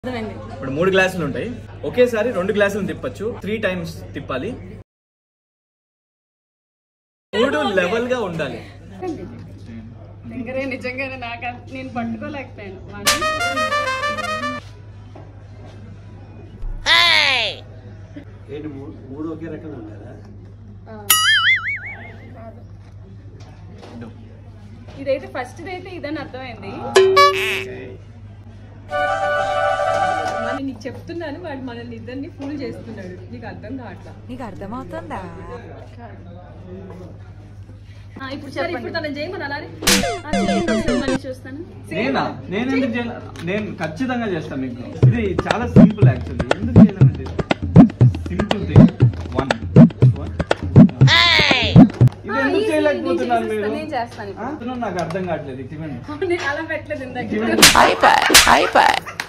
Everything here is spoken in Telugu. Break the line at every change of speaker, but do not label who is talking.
ఇప్పుడు 3 గ్లాసులు ఉంటాయి, ఒకేసారి 2 గ్లాసులు తిప్పచ్చు, 3 టైమ్స్ తిప్పాలి, 3 లెవెల్ గా ఉండాలి.
నిజంగానే నాకు నేను పట్టుకోలేకపోయాను.
ఒకే రకంగా ఉండాలా?
ఇదైతే ఫస్ట్ అయితే ఇదని అర్థమైంది. నీకు చెప్తున్నాను, వాడు మనల్ని ఇద్దరిని ఫూల్ చేస్తున్నాడు. నీకు అర్థం కావట్లా?
నీకు అర్థమవుతుందా?
ఇప్పుడు ఇప్పుడు తను చేయమని అలానే చూస్తాను.
నేను ఎందుకు చేయాలి? నేను ఖచ్చితంగా చేస్తాను మీకు. ఇది చాలా సింపుల్ యాక్చువల్లీ. ఎందుకు చేయాలంటే సింపుల్ థింగ్. ఇది ఎందుకు చేయలేకపోతున్నాను మీరు?
నేను చేస్తాను.
నాకు అర్థం కావట్లేదు.
అలా పెట్టలేదు.